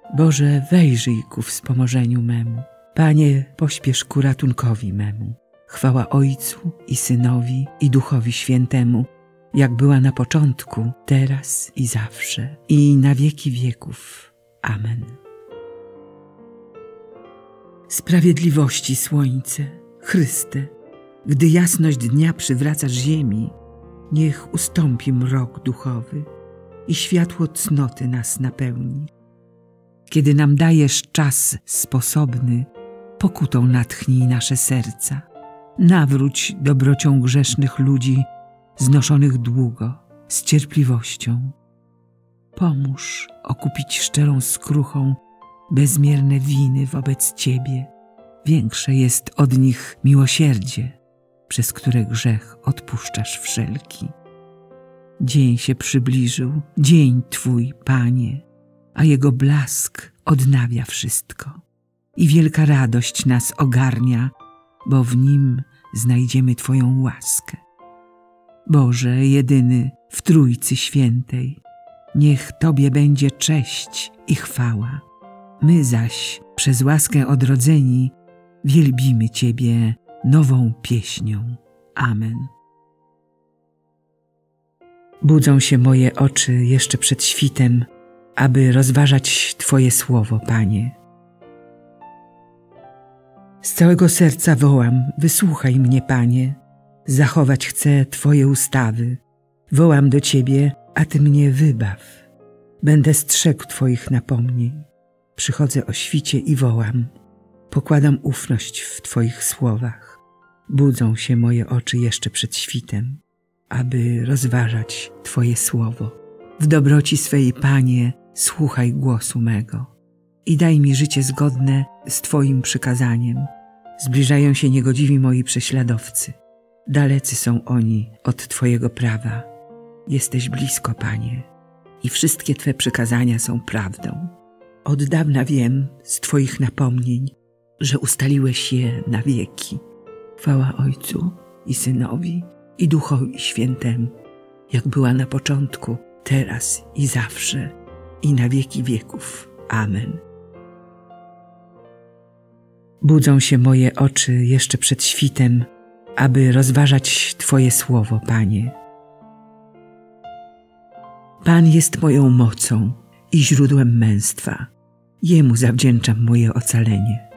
Boże, wejrzyj ku wspomożeniu memu. Panie, pośpiesz ku ratunkowi memu. Chwała Ojcu i Synowi i Duchowi Świętemu, jak była na początku, teraz i zawsze, i na wieki wieków. Amen. Sprawiedliwości słońce, Chryste, gdy jasność dnia przywracasz ziemi, niech ustąpi mrok duchowy i światło cnoty nas napełni. Kiedy nam dajesz czas sposobny, pokutą natchnij nasze serca. Nawróć dobrocią grzesznych ludzi, znoszonych długo, z cierpliwością. Pomóż okupić szczerą skruchą bezmierne winy wobec Ciebie. Większe jest od nich miłosierdzie, przez które grzech odpuszczasz wszelki. Dzień się przybliżył, dzień Twój, Panie, a jego blask odnawia wszystko. I wielka radość nas ogarnia, bo w nim znajdziemy Twoją łaskę. Boże, jedyny w Trójcy Świętej, niech Tobie będzie cześć i chwała. My zaś, przez łaskę odrodzeni, wielbimy Ciebie nową pieśnią. Amen. Budzą się moje oczy jeszcze przed świtem, aby rozważać Twoje słowo, Panie. Z całego serca wołam, wysłuchaj mnie, Panie. Zachować chcę Twoje ustawy. Wołam do Ciebie, a Ty mnie wybaw. Będę strzegł Twoich napomnień. Przychodzę o świcie i wołam. Pokładam ufność w Twoich słowach. Budzą się moje oczy jeszcze przed świtem, aby rozważać Twoje słowo. W dobroci swej, Panie, słuchaj głosu mego i daj mi życie zgodne z Twoim przykazaniem. Zbliżają się niegodziwi moi prześladowcy. Dalecy są oni od Twojego prawa. Jesteś blisko, Panie, i wszystkie Twe przykazania są prawdą. Od dawna wiem z Twoich napomnień, że ustaliłeś je na wieki. Chwała Ojcu i Synowi i Duchowi Świętemu, jak była na początku, teraz i zawsze, i na wieki wieków. Amen. Budzą się moje oczy jeszcze przed świtem, aby rozważać Twoje słowo, Panie. Pan jest moją mocą i źródłem męstwa. Jemu zawdzięczam moje ocalenie.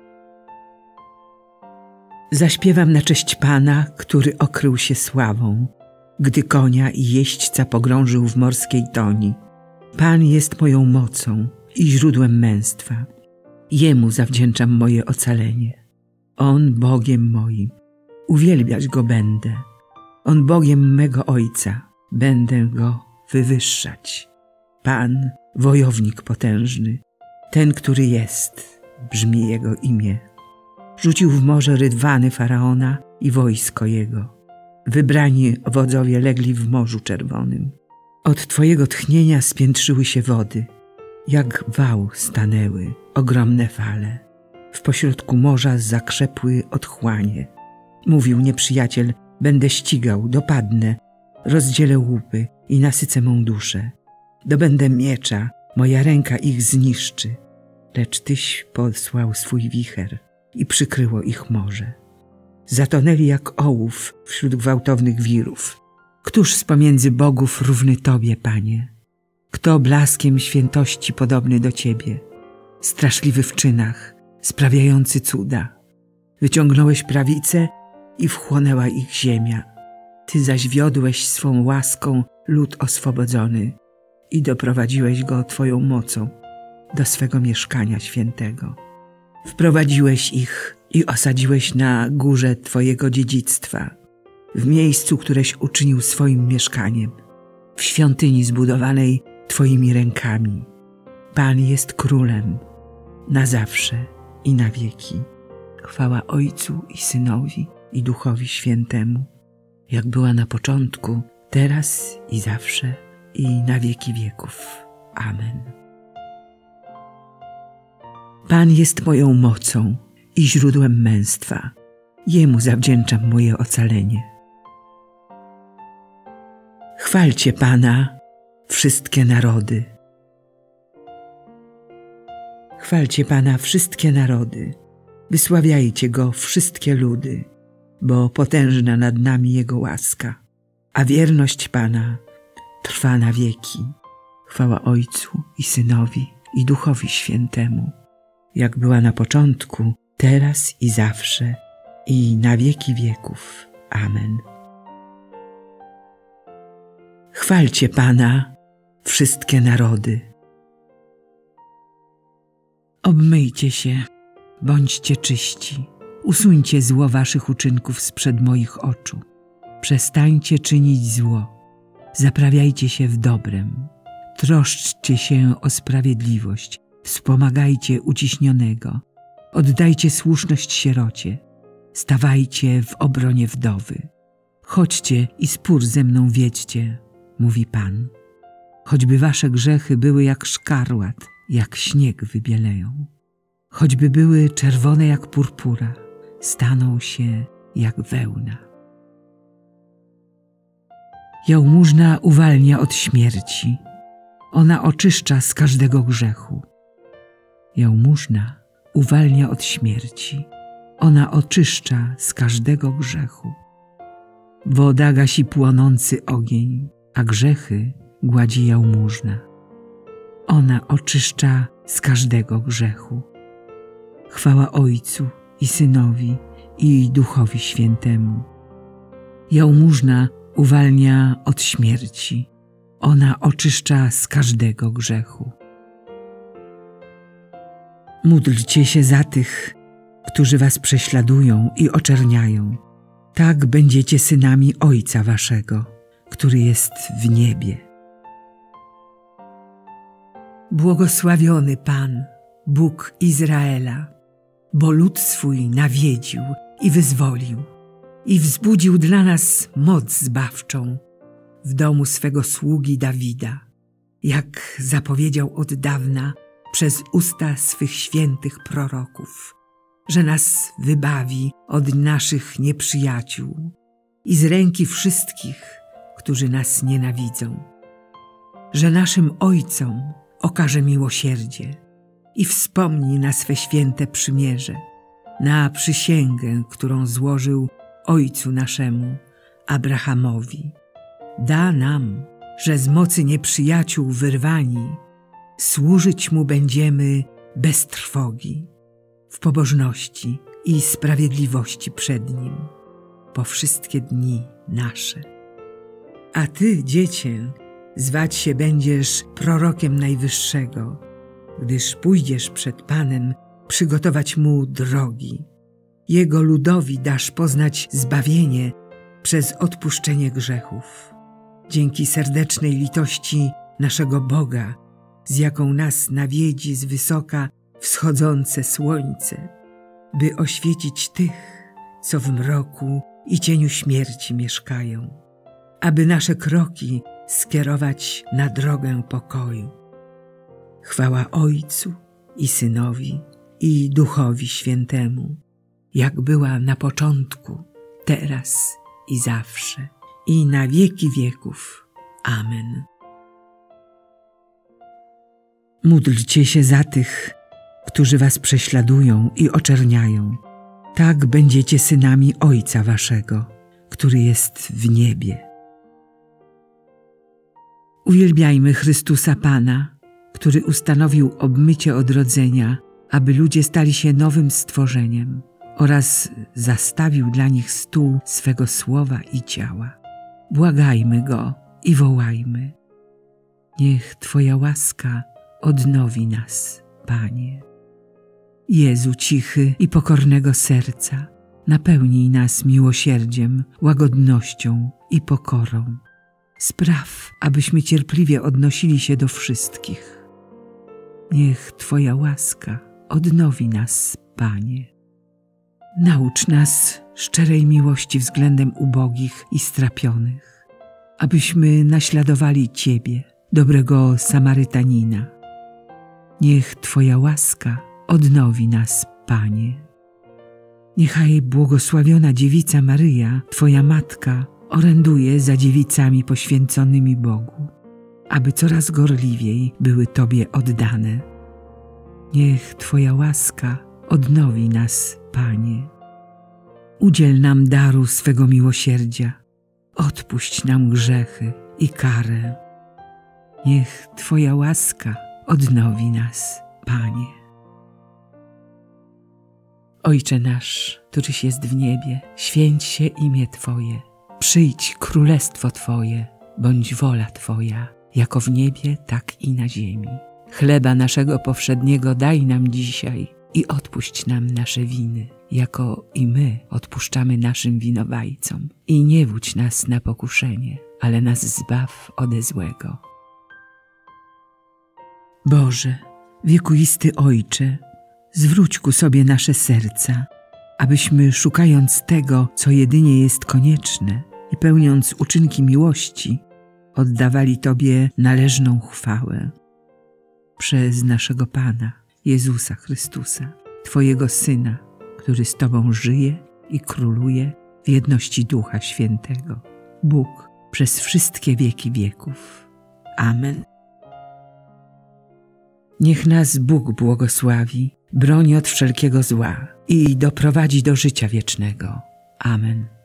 Zaśpiewam na cześć Pana, który okrył się sławą, gdy konia i jeźdźca pogrążył w morskiej toni. Pan jest moją mocą i źródłem męstwa. Jemu zawdzięczam moje ocalenie. On Bogiem moim. Uwielbiać Go będę. On Bogiem mego Ojca. Będę Go wywyższać. Pan, wojownik potężny, ten, który jest, brzmi Jego imię. Rzucił w morze rydwany Faraona i wojsko jego. Wybrani wodzowie legli w Morzu Czerwonym. Od Twojego tchnienia spiętrzyły się wody. Jak wał stanęły ogromne fale. W pośrodku morza zakrzepły otchłanie. Mówił nieprzyjaciel, będę ścigał, dopadnę, rozdzielę łupy i nasycę mą duszę. Dobędę miecza, moja ręka ich zniszczy. Lecz Tyś posłał swój wicher i przykryło ich morze. Zatonęli jak ołów wśród gwałtownych wirów. Któż z pomiędzy bogów równy Tobie, Panie? Kto blaskiem świętości podobny do Ciebie? Straszliwy w czynach, sprawiający cuda. Wyciągnąłeś prawicę i wchłonęła ich ziemia. Ty zaś wiodłeś swą łaską lud oswobodzony i doprowadziłeś go Twoją mocą do swego mieszkania świętego. Wprowadziłeś ich i osadziłeś na górze Twojego dziedzictwa, w miejscu, któreś uczynił swoim mieszkaniem, w świątyni zbudowanej Twoimi rękami. Pan jest królem na zawsze i na wieki. Chwała Ojcu i Synowi i Duchowi Świętemu, jak była na początku, teraz i zawsze, i na wieki wieków. Amen. Pan jest moją mocą i źródłem męstwa. Jemu zawdzięczam moje ocalenie. Chwalcie Pana, wszystkie narody. Chwalcie Pana wszystkie narody, wysławiajcie Go wszystkie ludy, bo potężna nad nami Jego łaska, a wierność Pana trwa na wieki. Chwała Ojcu i Synowi i Duchowi Świętemu, jak była na początku, teraz i zawsze, i na wieki wieków. Amen. Chwalcie Pana wszystkie narody. Obmyjcie się, bądźcie czyści, usuńcie zło waszych uczynków sprzed moich oczu. Przestańcie czynić zło, zaprawiajcie się w dobrem. Troszczcie się o sprawiedliwość, wspomagajcie uciśnionego, oddajcie słuszność sierocie, stawajcie w obronie wdowy. Chodźcie i spór ze mną wiedźcie, mówi Pan. Choćby wasze grzechy były jak szkarłat, jak śnieg wybieleją. Choćby były czerwone jak purpura, staną się jak wełna. Jałmużna uwalnia od śmierci, ona oczyszcza z każdego grzechu. Jałmużna uwalnia od śmierci, ona oczyszcza z każdego grzechu. Woda gasi płonący ogień, a grzechy gładzi jałmużna. Ona oczyszcza z każdego grzechu. Chwała Ojcu i Synowi i Duchowi Świętemu. Jałmużna uwalnia od śmierci, ona oczyszcza z każdego grzechu. Módlcie się za tych, którzy was prześladują i oczerniają. Tak będziecie synami Ojca waszego, który jest w niebie. Błogosławiony Pan, Bóg Izraela, bo lud swój nawiedził i wyzwolił i wzbudził dla nas moc zbawczą w domu swego sługi Dawida, jak zapowiedział od dawna przez usta swych świętych proroków, że nas wybawi od naszych nieprzyjaciół i z ręki wszystkich, którzy nas nienawidzą, że naszym ojcom okaże miłosierdzie i wspomni na swe święte przymierze, na przysięgę, którą złożył ojcu naszemu, Abrahamowi. Da nam, że z mocy nieprzyjaciół wyrwani, służyć Mu będziemy bez trwogi, w pobożności i sprawiedliwości przed Nim, po wszystkie dni nasze. A Ty, dziecię, zwać się będziesz prorokiem Najwyższego, gdyż pójdziesz przed Panem przygotować Mu drogi. Jego ludowi dasz poznać zbawienie przez odpuszczenie grzechów. Dzięki serdecznej litości naszego Boga, z jaką nas nawiedzi z wysoka wschodzące słońce, by oświecić tych, co w mroku i cieniu śmierci mieszkają, aby nasze kroki skierować na drogę pokoju. Chwała Ojcu i Synowi i Duchowi Świętemu, jak była na początku, teraz i zawsze, i na wieki wieków. Amen. Módlcie się za tych, którzy was prześladują i oczerniają. Tak będziecie synami Ojca waszego, który jest w niebie. Uwielbiajmy Chrystusa Pana, który ustanowił obmycie odrodzenia, aby ludzie stali się nowym stworzeniem, oraz zastawił dla nich stół swego słowa i ciała. Błagajmy Go i wołajmy. Niech Twoja łaska odnowi nas, Panie. Jezu cichy i pokornego serca, napełnij nas miłosierdziem, łagodnością i pokorą. Spraw, abyśmy cierpliwie odnosili się do wszystkich. Niech Twoja łaska odnowi nas, Panie. Naucz nas szczerej miłości względem ubogich i strapionych, abyśmy naśladowali Ciebie, dobrego Samarytanina. Niech Twoja łaska odnowi nas, Panie. Niechaj błogosławiona dziewica Maryja, Twoja Matka, oręduje za dziewicami poświęconymi Bogu, aby coraz gorliwiej były Tobie oddane. Niech Twoja łaska odnowi nas, Panie. Udziel nam daru swego miłosierdzia, odpuść nam grzechy i karę. Niech Twoja łaska odnowi nas, Panie. Ojcze nasz, któryś jest w niebie, święć się imię Twoje. Przyjdź królestwo Twoje, bądź wola Twoja, jako w niebie, tak i na ziemi. Chleba naszego powszedniego daj nam dzisiaj i odpuść nam nasze winy, jako i my odpuszczamy naszym winowajcom. I nie wódź nas na pokuszenie, ale nas zbaw ode złego. Boże, wiekuisty Ojcze, zwróć ku sobie nasze serca, abyśmy szukając tego, co jedynie jest konieczne i pełniąc uczynki miłości, oddawali Tobie należną chwałę. Przez naszego Pana, Jezusa Chrystusa, Twojego Syna, który z Tobą żyje i króluje w jedności Ducha Świętego, Bóg przez wszystkie wieki wieków. Amen. Niech nas Bóg błogosławi, broni od wszelkiego zła i doprowadzi do życia wiecznego. Amen.